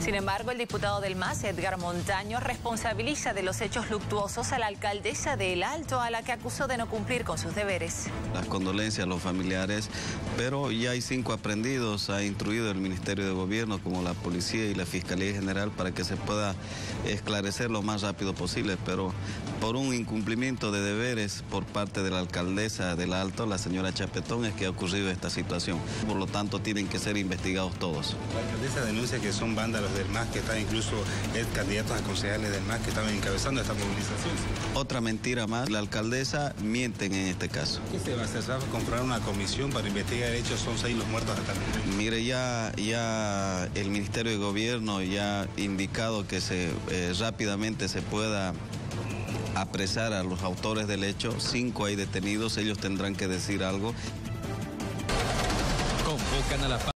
Sin embargo, el diputado del MAS, Edgar Montaño, responsabiliza de los hechos luctuosos a la alcaldesa de El Alto, a la que acusó de no cumplir con sus deberes. Las condolencias a los familiares, pero ya hay 5 aprehendidos, ha instruido el Ministerio de Gobierno, como la Policía y la Fiscalía General, para que se pueda esclarecer lo más rápido posible, pero por un incumplimiento de deberes por parte de la alcaldesa del Alto, la señora Chapetón, es que ha ocurrido esta situación. Por lo tanto, tienen que ser investigados todos. La alcaldesa denuncia que son vándalos del MAS, que están incluso candidatos a concejales del MAS que estaban encabezando esta movilización. Otra mentira más, la alcaldesa mienten en este caso. ¿Qué se va a hacer? ¿Se va a comprar una comisión para investigar hechos? Son 6 los muertos hasta el momento. Mire, ya el Ministerio de Gobierno ya ha indicado que rápidamente se pueda apresar a los autores del hecho. 5 hay detenidos, ellos tendrán que decir algo. Convocan a la